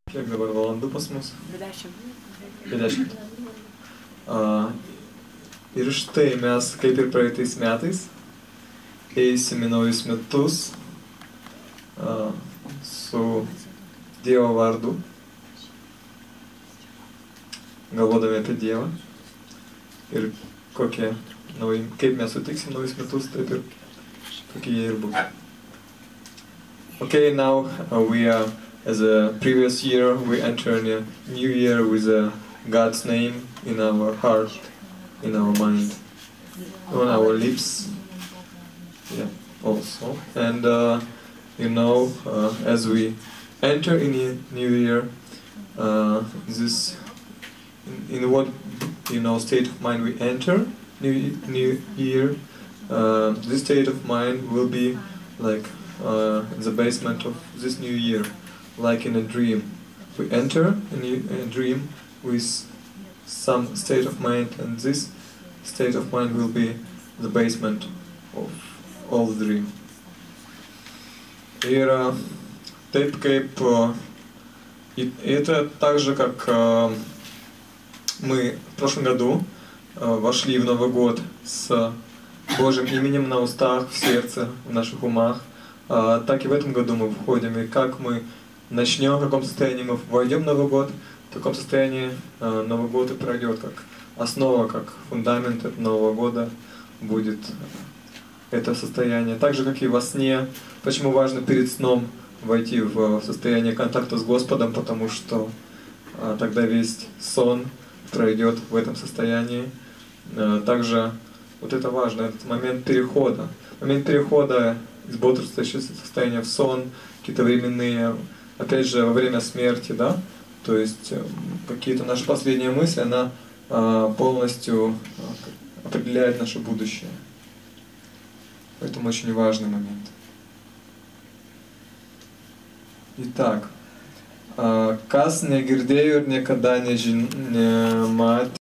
Kiek dabar valandų pas mus? 20. Ir štai mes, kaip ir praeitais metais, eisim į naujus metus su Dievo vardu, galvodami apie Dievą ir kaip mes sutiksim naujus metus, taip ir tokie jie ir bus. Okay, now we are, as a previous year, we enter a new year with God's name in our heart, in our mind, on our lips, yeah, also. And you know, as we enter in a new year, in what state of mind we enter new year, this state of mind will be like in the basement of this new year, like in a dream. We enter a dream with some state of mind, and this state of mind will be the basement of all the dream. Ir taip kaip это так же, как мы в прошлом году вошли в Новый год с Божьим именем на устах, в сердце, в наших умах, так и в этом году мы входим. И как мы начнем, в каком состоянии мы войдем в Новый год, в таком состоянии Новый год и пройдет, как основа, как фундамент этого Нового года будет это состояние. Так же, как и во сне. Почему важно перед сном войти в состояние контакта с Господом, потому что тогда весь сон пройдет в этом состоянии. Также вот это важно, этот момент перехода. Момент перехода из бодрствующего состояния в сон, какие-то временные, опять же, во время смерти, да? То есть какие-то наши последние мысли, она полностью определяет наше будущее. Поэтому очень важный момент. Итак, kas negirdėjo ir niekada nematė